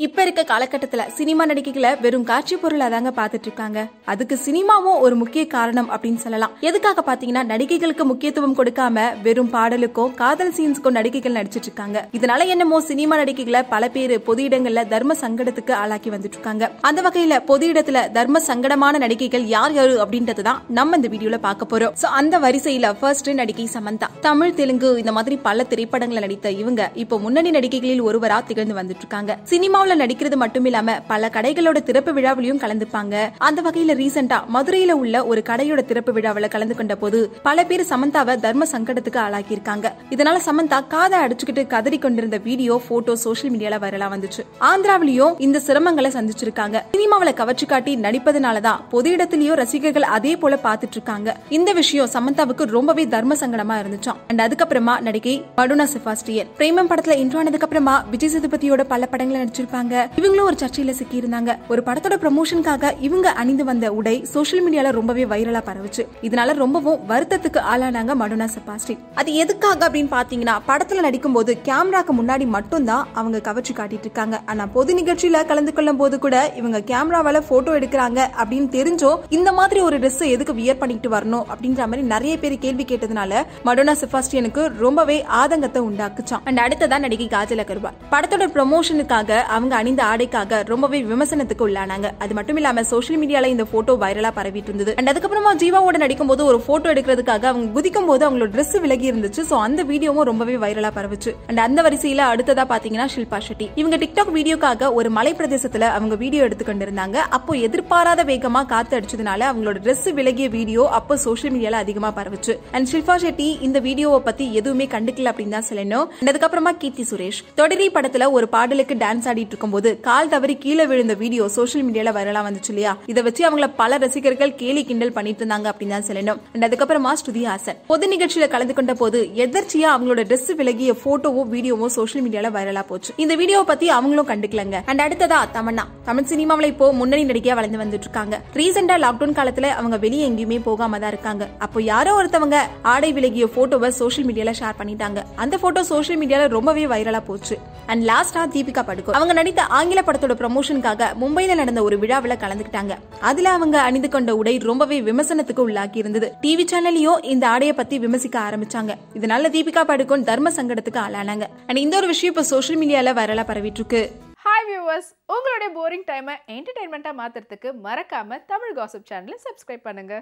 இப்ப இருக்க காலகட்டத்துல சினிமா நடிகைகளை வெறும் காட்சி பொருளா தாங்க பாத்துட்டு இருக்காங்க. அதுக்கு சினிமாவும் ஒரு முக்கிய காரணம் அப்படின்னு சொல்லலாம். எதுக்காக பாத்தீங்கன்னா நடிகைகளுக்கு முக்கியத்துவம் கொடுக்காம வெறும் பாடலுக்கும் காதல் சீன்ஸ்க்கும் நடிகைகள் நடிச்சிட்டு இருக்காங்க. இதனால என்னமோ சினிமா நடிகைகளை பல பேரு பொது இடங்கள்ல தர்ம சங்கடத்துக்கு ஆளாக்கி வந்துட்டு இருக்காங்க. அந்த வகையில பொது இடத்துல தர்ம சங்கடமான நடிகைகள் யார் யாரு அப்படின்றதுதான் நம்ம இந்த வீடியோல பார்க்க போறோம். அந்த வரிசையில ஃபர்ஸ்ட் நடிகை சமந்தா. தமிழ், தெலுங்கு இந்த மாதிரி பல திரைப்படங்களை நடித்த இவங்க இப்போ முன்னணி நடிகைகளில் ஒருவரா திகழ்ந்து வந்துட்டு இருக்காங்க. சினிமாவுல நடிக்கிறது மட்டும் இல்லாம பல கடைகளோட திறப்பு விழாவிலையும் கலந்துப்பாங்க. அந்த வகையில ரீசெண்டா மதுரையில உள்ள ஒரு கடையோட திறப்பு விழாவில கலந்து கொண்ட போது பல பேர் சமந்தாவை தர்ம சங்கடத்துக்கு ஆளாக்கி இருக்காங்க. இதனால சமந்தா காதை அடிச்சுக்கிட்டு கதறி கொண்டிருந்த வீடியோ, போட்டோ சோசியல் மீடியால வைரலா வந்துச்சு. ஆந்திராவிலையும் இந்த சிரமங்களை சந்திச்சிருக்காங்க. சினிமாவில கவர்ச்சி காட்டி நடிப்பதனாலதான் பொது இடத்திலயும் ரசிகர்கள் அதே போல பாத்துட்டு இருக்காங்க. இந்த விஷயம் சமந்தாவுக்கு ரொம்பவே தர்ம சங்கடமா இருந்துச்சாம். அண்ட் அதுக்கப்புறமா நடிகை படுனா செபாஸ்டியன் பிரேமம் படத்துல இன்ட்ரோ ஆனதுக்கு அப்புறமா விஜய் சேதுபதியோட பல படங்களை நடிச்சிருப்பாங்க. இவங்களும் ஒரு சர்ச்சையில சிக்கி இருந்தாங்க. ஒரு படத்தோட ப்ரமோஷனுக்காக இவங்க அணிந்து வந்த உடை சோசியல் மீடியால ரொம்பவே வைரலா பரவுச்சு. இதனால ரொம்பவும் வருத்தத்துக்கு ஆளானாங்க படுனா செபாஸ்டியன். அது எதுக்காக அப்படின்னு பாத்தீங்கன்னா படத்துல நடிக்கும் போது கேமராக்கு முன்னாடி மட்டும் தான் அவங்க கவர்ச்சி காட்டிட்டு இருக்காங்க. ஆனா பொது நிகழ்ச்சியில கலந்து கொள்ளும் போது கூட இவங்க கேமராவால போட்டோ எடுக்கிறாங்க அப்படின்னு தெரிஞ்சோ இந்த மாதிரி ஒரு ட்ரெஸ் எதுக்கு வியர் பண்ணிட்டு வரணும் அப்படின்ற மாதிரி நிறைய பேர் கேள்வி கேட்டதுனால படுனா செபாஸ்டியனுக்கு ரொம்பவே ஆதங்கத்தை உண்டாக்குச்சான். அண்ட் அடுத்ததான் நடிகை காஜல் அகர்வால் படத்தோட ப்ரமோஷனுக்காக அவங்க அணிந்த ஆடைக்காக ரொம்பவே விமர்சனத்துக்கு உள்ளானாங்க. அது மட்டும் இல்லாம சோசியல் மீடியால இந்த போட்டோ வைரலா பரவிட்டு இருந்தது. அண்ட் அதுக்கப்புறமா ஜீவாவோட நடிக்கும் போது ஒரு போட்டோ எடுக்கிறதுக்காக அவங்க குதிக்கும் போது அவங்களோட ட்ரெஸ் விலகி இருந்துச்சு. சோ அந்த வீடியோவும் ரொம்பவே வைரலா பரவுச்சு. அண்ட் அந்த வரிசையில அடுத்ததா பாத்தீங்கன்னா ஷில்பா ஷெட்டி. இவங்க டிக்டாக் வீடியோக்காக ஒரு மலை பிரதேசத்துல அவங்க வீடியோ எடுத்து கொண்டிருந்தாங்க. அப்போ எதிர்பாராத வேகமா காத்து அடிச்சதுனால அவங்களோட ட்ரெஸ் விலகிய வீடியோ அப்போ சோசியல் மீடியால அதிகமா பரவுச்சு. அண்ட் ஷில்பா ஷெட்டி இந்த வீடியோவை பத்தி எதுவுமே கண்டுக்கல அப்படின்னு தான் சொல்லணும். அதுக்கப்புறமா கீர்த்தி சுரேஷ் தொடரி படத்துல ஒரு பாடலுக்கு டான்ஸ் ஆடிட்டு இருக்கும்போது கால் தவறி கீழே விழுந்த வீடியோ சோசியல் மீடியால வைரலா வந்துச்சு இல்லையா. இதை வச்சு அவங்கள பல ரசிகர்கள் கேலி கிண்டல் பண்ணிட்டு இருந்தாங்க அப்படின்னு தான் சொல்லணும். அண்ட் அதுக்கப்புறமா ஸ்ருதி ஹாசன் பொது நிகழ்ச்சியில கலந்து கொண்ட போது எதர்ச்சியா அவங்களோட ட்ரெஸ் விலகிய போட்டோவும் வீடியோவும் சோசியல் மீடியால வைரலா போச்சு. இந்த வீடியோவை பத்தி அவங்களும் கண்டுக்கலங்க. அண்ட் அடுத்ததா தமன்னா தமிழ் சினிமாவில இப்போ முன்னணி நடிகையா வளர்ந்து வந்துட்டு இருக்காங்க. ரீசெண்டா லாக்டவுன் காலத்துல அவங்க வெளியே எங்கேயுமே போகாம தான் இருக்காங்க. அப்போ யாரோ ஒருத்தவங்க ஆடை விலகிய போட்டோவை சோசியல் மீடியால ஷேர் பண்ணிட்டாங்க. அந்த போட்டோ சோசியல் மீடியால ரொம்பவே வைரலா போச்சு. அண்ட் லாஸ்டா தீபிகா படுகோன் அவங்க நடித்த ஆங்கில படத்தோட ப்ரமோஷனுக்காக மும்பைல நடந்த ஒரு விழாவில கலந்துக்கிட்டாங்க. அதுல அவங்க அணிந்து கொண்ட உடை ரொம்பவே விமர்சனத்துக்கு உள்ளாக்கி இருந்தது. டிவி சேனல்லையும் இந்த ஆடையை பத்தி விமர்சிக்க ஆரம்பிச்சாங்க. இதனால தீபிகா படுகோன் தர்ம சங்கடத்துக்கு ஆளானாங்க. அண்ட் இந்த ஒரு விஷயம் இப்ப சோசியல் மீடியால வைரலா பரவிட்டு இருக்கு. ஹாய் வியூவர்ஸ், உங்களுடைய போரிங் டைமை என்டர்டைன்மெண்டா மாத்துறதுக்கு மறக்காம தமிழ் காசிப் சேனலை சப்ஸ்கிரைப் பண்ணுங்க.